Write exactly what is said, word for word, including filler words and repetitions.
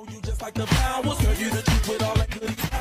You just like the power, serve you the truth with all that goodies.